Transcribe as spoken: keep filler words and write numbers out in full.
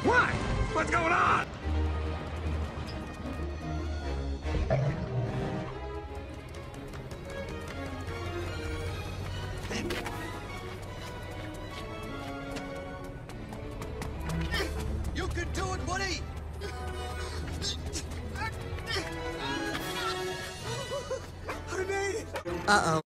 What? What's going on? You can do it, buddy! I made it! Uh-oh.